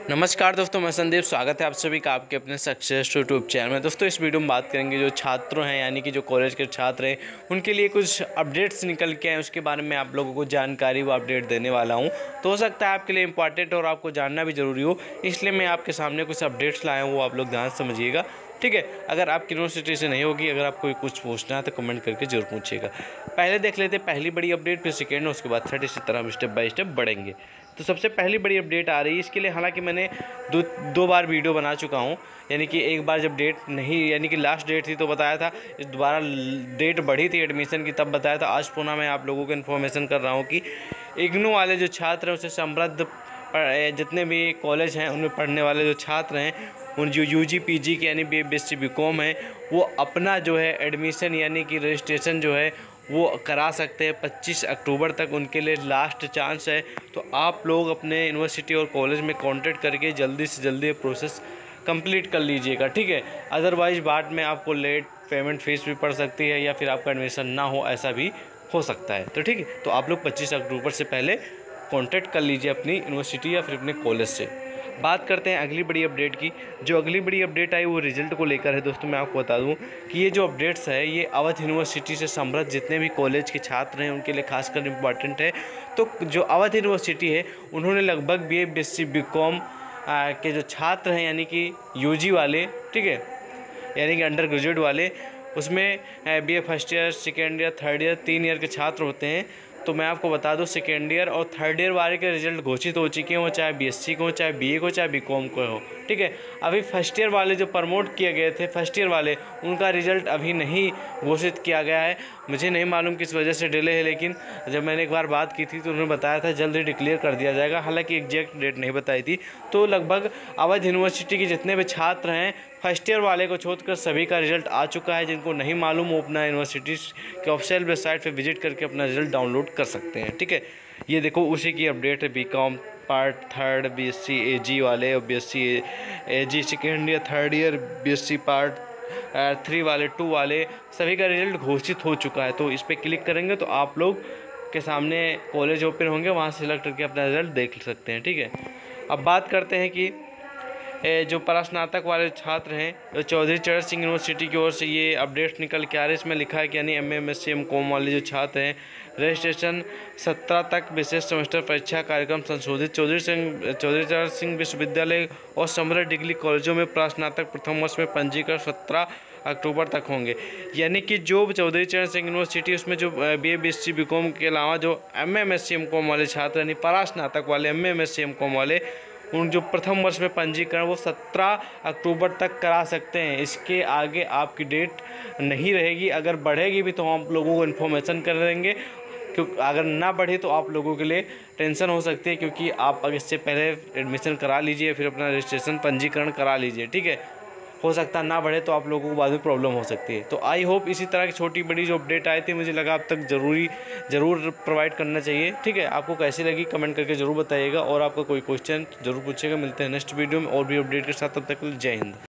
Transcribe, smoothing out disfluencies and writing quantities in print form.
नमस्कार दोस्तों, मैं संदीप। स्वागत है आप सभी का आपके अपने सक्सेस यूट्यूब चैनल में। दोस्तों इस वीडियो में बात करेंगे जो छात्रों हैं यानी कि जो कॉलेज के छात्र हैं उनके लिए कुछ अपडेट्स निकल के हैं, उसके बारे में आप लोगों को जानकारी व अपडेट देने वाला हूं। तो हो सकता है आपके लिए इंपॉर्टेंट और आपको जानना भी ज़रूरी हो, इसलिए मैं आपके सामने कुछ अपडेट्स लाया हूँ, वो आप लोग ध्यान समझिएगा। ठीक है, अगर आपकी यूनिवर्सिटी से नहीं होगी, अगर आपको कुछ पूछना है तो कमेंट करके जरूर पूछिएगा। पहले देख लेते हैं पहली बड़ी अपडेट, फिर सेकेंड, उसके बाद थर्ड, इसी तरह हम स्टेप बाय स्टेप बढ़ेंगे। तो सबसे पहली बड़ी अपडेट आ रही है, इसके लिए हालांकि मैंने दो बार वीडियो बना चुका हूं। यानी कि एक बार जब डेट नहीं, यानी कि लास्ट डेट थी तो बताया था, दोबारा डेट बढ़ी थी एडमिशन की तब बताया था। आज पुनः मैं आप लोगों को इन्फॉर्मेशन कर रहा हूं कि इग्नू वाले जो छात्र हैं, उससे समृद्ध जितने भी कॉलेज हैं उनमें पढ़ने वाले जो छात्र हैं, उन जो यूजी पीजी के यानी बीएससी बीकॉम है, वो अपना जो है एडमिशन यानी कि रजिस्ट्रेशन जो है वो करा सकते हैं। 25 अक्टूबर तक उनके लिए लास्ट चांस है। तो आप लोग अपने यूनिवर्सिटी और कॉलेज में कांटेक्ट करके जल्दी से जल्दी प्रोसेस कंप्लीट कर लीजिएगा। ठीक है, अदरवाइज बाद में आपको लेट पेमेंट फीस भी पड़ सकती है या फिर आपका एडमिशन ना हो, ऐसा भी हो सकता है। तो ठीक है, तो आप लोग 25 अक्टूबर से पहले कांटेक्ट कर लीजिए अपनी यूनिवर्सिटी या फिर अपने कॉलेज से। बात करते हैं अगली बड़ी अपडेट की। जो अगली बड़ी अपडेट आई वो रिजल्ट को लेकर है। दोस्तों मैं आपको बता दूं कि ये जो अपडेट्स है ये अवध यूनिवर्सिटी से समृद्ध जितने भी कॉलेज के छात्र हैं उनके लिए खासकर इम्पॉर्टेंट है। तो जो अवध यूनिवर्सिटी है उन्होंने लगभग बीएससी बीकॉम के जो छात्र हैं यानी कि यूजी वाले, ठीक है, यानी कि अंडर ग्रेजुएट वाले, उसमें BA first year, second year, third year, 3 year के छात्र होते हैं। तो मैं आपको बता दूं सेकेंड ईयर और थर्ड ईयर वाले के रिजल्ट घोषित हो चुके हों, चाहे बीएससी को हो, चाहे बीए को, चाहे बीकॉम को हो। ठीक है, अभी फर्स्ट ईयर वाले जो प्रमोट किए गए थे, फर्स्ट ईयर वाले, उनका रिजल्ट अभी नहीं घोषित किया गया है। मुझे नहीं मालूम किस वजह से डिले है, लेकिन जब मैंने एक बार बात की थी तो उन्होंने बताया था जल्द ही डिक्लेयर कर दिया जाएगा। हालांकि एग्जैक्ट डेट नहीं बताई थी। तो लगभग अवध यूनिवर्सिटी के जितने भी छात्र हैं फर्स्ट ईयर वाले को छोड़कर सभी का रिजल्ट आ चुका है। जिनको नहीं मालूम वो अपना यूनिवर्सिटी के ऑफिशियल वेबसाइट पे विजिट करके अपना रिजल्ट डाउनलोड कर सकते हैं। ठीक है, ये देखो उसी की अपडेट है। BCom part third, BSc AG वाले और BSc AG second year, third year, BSc part 3 वाले, 2 वाले, सभी का रिजल्ट घोषित हो चुका है। तो इस पर क्लिक करेंगे तो आप लोग के सामने कॉलेज ओपन होंगे, वहाँ से सिलेक्ट करके अपना रिजल्ट देख सकते हैं। ठीक है, अब बात करते हैं कि जो परास्नातक वाले छात्र हैं, चौधरी चरण सिंह यूनिवर्सिटी की ओर से ये अपडेट्स निकल के आ रहे हैं। इसमें लिखा है कि यानी एमए एमएससी एमकॉम वाले जो छात्र हैं, रजिस्ट्रेशन 17 तक विशेष सेमेस्टर परीक्षा कार्यक्रम संशोधित चौधरी चरण सिंह विश्वविद्यालय और समृद्ध डिग्री कॉलेजों में परास्नातक प्रथम वर्ष में पंजीकरण 17 अक्टूबर तक होंगे। यानी कि जो चौधरी चरण सिंह यूनिवर्सिटी, उसमें जो बीए बीएससी बीकॉम के अलावा जो एमए एमएससी एमकॉम वाले छात्र यानी परास्नातक वाले एमए एमएससी एमकॉम वाले, उन जो प्रथम वर्ष में पंजीकरण वो 17 अक्टूबर तक करा सकते हैं। इसके आगे आपकी डेट नहीं रहेगी। अगर बढ़ेगी भी तो हम आप लोगों को इन्फॉर्मेशन कर देंगे, क्योंकि अगर ना बढ़े तो आप लोगों के लिए टेंशन हो सकती है, क्योंकि आप अगर इससे पहले एडमिशन करा लीजिए, फिर अपना रजिस्ट्रेशन पंजीकरण करा लीजिए। ठीक है, हो सकता है ना बढ़े तो आप लोगों को बाद में प्रॉब्लम हो सकती है। तो आई होप इसी तरह की छोटी बड़ी जो अपडेट आई थी, मुझे लगा अब तक ज़रूर प्रोवाइड करना चाहिए। ठीक है, आपको कैसी लगी कमेंट करके ज़रूर बताइएगा, और आपका कोई क्वेश्चन ज़रूर पूछिएगा। मिलते हैं नेक्स्ट वीडियो में और भी अपडेट के साथ। तब तक के लिए जय हिंद।